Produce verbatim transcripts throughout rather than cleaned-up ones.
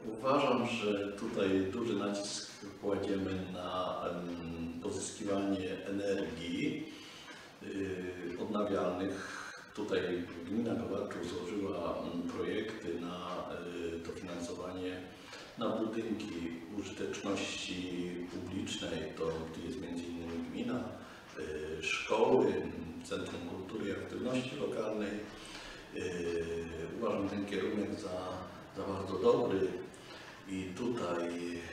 Uważam, że tutaj duży nacisk kładziemy na pozyskiwanie energii odnawialnych. Tutaj gmina Kowarczów złożyła projekty na dofinansowanie na budynki użyteczności publicznej. To jest między innymi gmina, szkoły, Centrum Kultury i Aktywności Lokalnej. Uważam ten kierunek za, za bardzo dobry i tutaj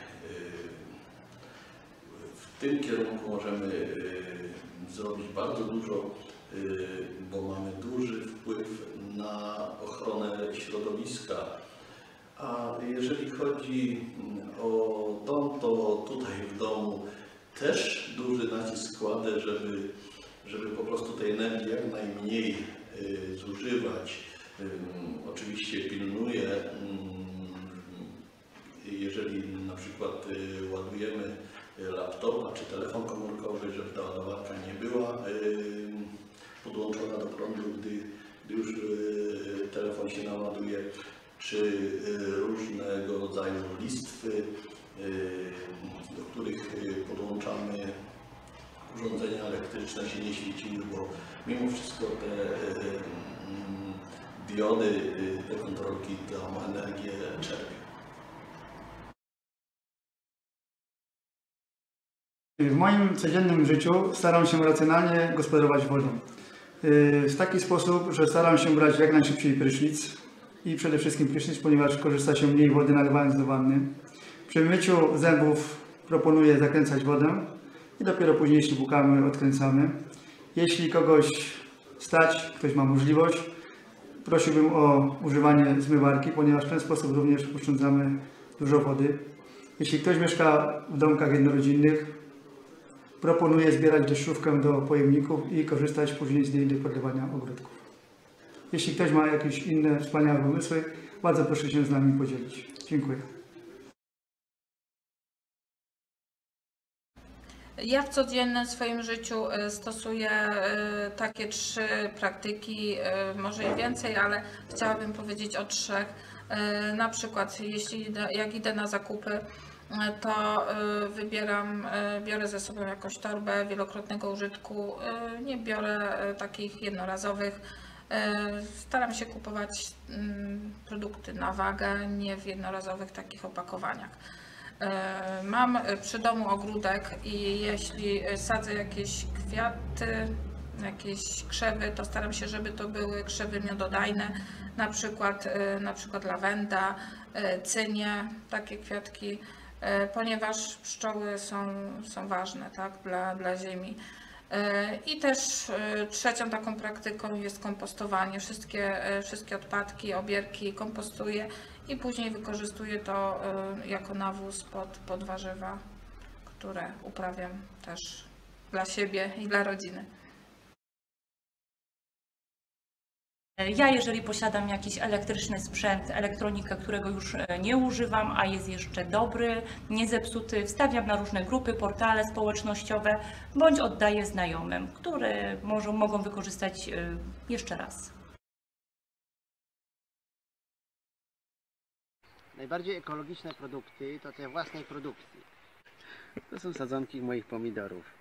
w tym kierunku możemy zrobić bardzo dużo, bo mamy duży wpływ na ochronę środowiska. A jeżeli chodzi o dom, to tutaj w domu też duży nacisk kładę, żeby, żeby po prostu tej energii jak najmniej zużywać. Oczywiście pilnuję, jeżeli na przykład ładujemy laptopa czy telefon komórkowy, żeby ta ładowarka nie była podłączona do prądu, gdy, gdy już telefon się naładuje, czy różnego rodzaju listwy, do których podłączamy urządzenia elektryczne, się nie świeciły, bo mimo wszystko te diody, te kontrolki tą energię czerpią. W moim codziennym życiu staram się racjonalnie gospodarować wodą. W taki sposób, że staram się brać jak najszybciej prysznic i przede wszystkim prysznic, ponieważ korzysta się mniej wody nalewając do wanny. Przy myciu zębów proponuję zakręcać wodę i dopiero później, jeśli płukamy, odkręcamy. Jeśli kogoś stać, ktoś ma możliwość, prosiłbym o używanie zmywarki, ponieważ w ten sposób również oszczędzamy dużo wody. Jeśli ktoś mieszka w domkach jednorodzinnych, proponuję zbierać deszczówkę do pojemników i korzystać później z niej do podlewania ogródków. Jeśli ktoś ma jakieś inne wspaniałe pomysły, bardzo proszę się z nami podzielić. Dziękuję. Ja w codziennym swoim życiu stosuję takie trzy praktyki, może i więcej, ale chciałabym powiedzieć o trzech. Na przykład jeśli jak idę na zakupy, to wybieram, biorę ze sobą jakąś torbę wielokrotnego użytku, nie biorę takich jednorazowych. Staram się kupować produkty na wagę, nie w jednorazowych takich opakowaniach. Mam przy domu ogródek i jeśli sadzę jakieś kwiaty, jakieś krzewy, to staram się, żeby to były krzewy miododajne, na przykład, na przykład lawenda, cynie, takie kwiatki, ponieważ pszczoły są, są ważne, tak, dla, dla ziemi. I też trzecią taką praktyką jest kompostowanie. Wszystkie, wszystkie odpadki, obierki kompostuję i później wykorzystuję to jako nawóz pod, pod warzywa, które uprawiam też dla siebie i dla rodziny. Ja, jeżeli posiadam jakiś elektryczny sprzęt, elektronikę, którego już nie używam, a jest jeszcze dobry, niezepsuty, wstawiam na różne grupy, portale społecznościowe, bądź oddaję znajomym, które może, mogą wykorzystać jeszcze raz. Najbardziej ekologiczne produkty to te własnej produkcji. To są sadzonki moich pomidorów.